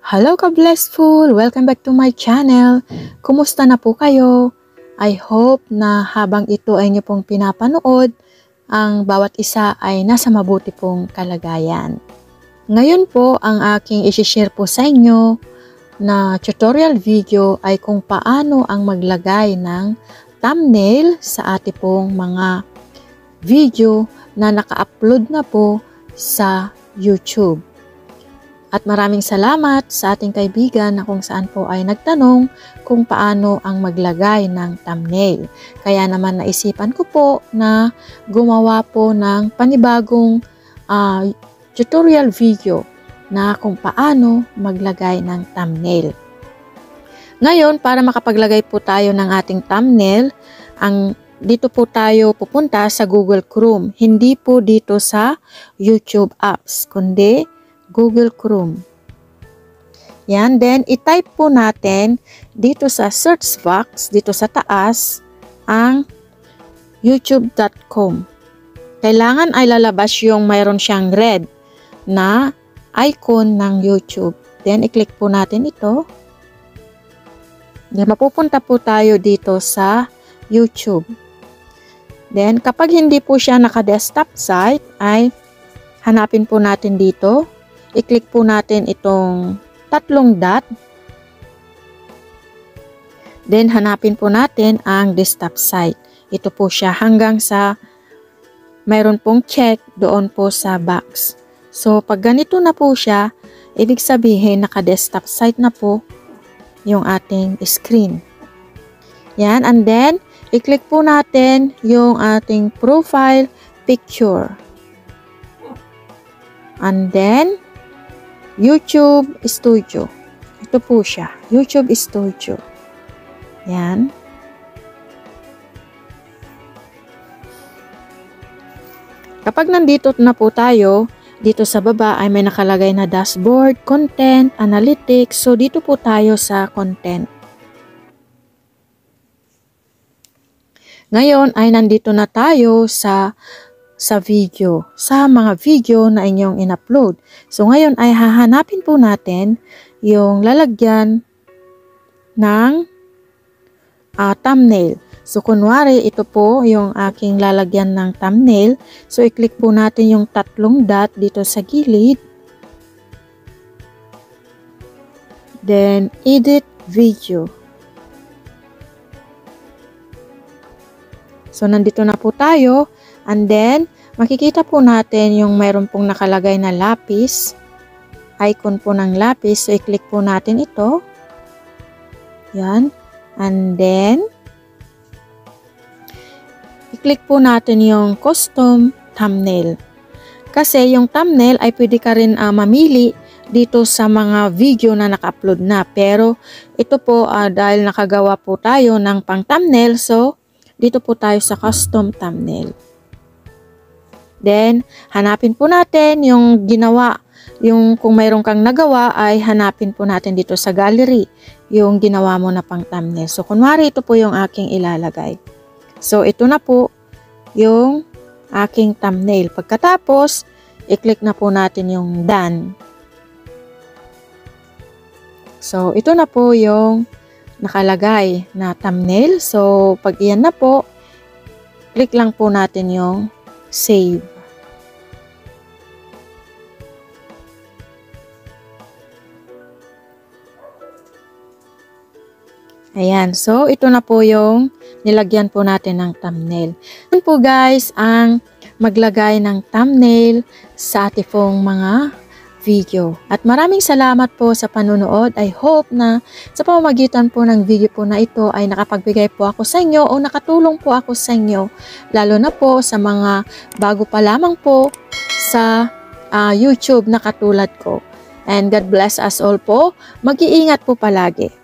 Hello ka-blessful! Welcome back to my channel. Kumusta na po kayo? I hope na habang ito ay niyo pong pinapanood, ang bawat isa ay nasa mabuti pong kalagayan. Ngayon po, ang aking isi-share po sa inyo na tutorial video ay kung paano ang maglagay ng thumbnail sa ating pong mga video na naka-upload na po sa YouTube. At maraming salamat sa ating kaibigan na kung saan po ay nagtanong kung paano ang maglagay ng thumbnail. Kaya naman naisipan ko po na gumawa po ng panibagong tutorial video na kung paano maglagay ng thumbnail. Ngayon, para makapaglagay po tayo ng ating thumbnail, dito po tayo pupunta sa Google Chrome. Hindi po dito sa YouTube apps, kundi Google Chrome. Yan, then i-type po natin dito sa search box, dito sa taas, ang youtube.com. Kailangan ay lalabas yung mayroon siyang red na icon ng YouTube. Then i-click po natin ito. Then mapupunta po tayo dito sa YouTube. Then kapag hindi po siya naka-desktop site, ay hanapin po natin dito. I-click po natin itong tatlong dot. Then, hanapin po natin ang desktop site. Ito po siya hanggang sa mayroon pong check doon po sa box. So, pag ganito na po siya, ibig sabihin naka-desktop site na po yung ating screen. Yan. And then, i-click po natin yung ating profile picture. And then, YouTube Studio. Ito po siya. YouTube Studio. Yan. Kapag nandito na po tayo, dito sa baba ay may nakalagay na dashboard, content, analytics. So, dito po tayo sa content. Ngayon ay nandito na tayo sa video, sa mga video na inyong in-upload. So, ngayon ay hahanapin po natin yung lalagyan ng thumbnail. So, kunwari, ito po yung aking lalagyan ng thumbnail. So, i-click po natin yung tatlong dot dito sa gilid. Then, edit video. So, nandito na po tayo. And then, makikita po natin yung mayroon pong nakalagay na lapis. Icon po ng lapis. So, i-click po natin ito. Yan. And then, i-click po natin yung custom thumbnail. Kasi yung thumbnail ay pwede ka rin mamili dito sa mga video na naka-upload na. Pero, ito po dahil nakagawa po tayo ng pang thumbnail. So, dito po tayo sa custom thumbnail. Then, hanapin po natin yung ginawa. Yung kung mayroon kang nagawa ay hanapin po natin dito sa gallery yung ginawa mo na pang thumbnail. So, kunwari ito po yung aking ilalagay. So, ito na po yung aking thumbnail. Pagkatapos, i-click na po natin yung done. So, ito na po yung nakalagay na thumbnail. So, pag iyan na po, click lang po natin yung save. Ayan. So, ito na po yung nilagyan po natin ng thumbnail. Yan po guys, ang maglagay ng thumbnail sa ating pong mga video. At maraming salamat po sa panunood. I hope na sa pamamagitan po ng video po na ito ay nakapagbigay po ako sa inyo o nakatulong po ako sa inyo. Lalo na po sa mga bago pa lamang po sa YouTube na katulad ko. And God bless us all po. Mag-iingat po palagi.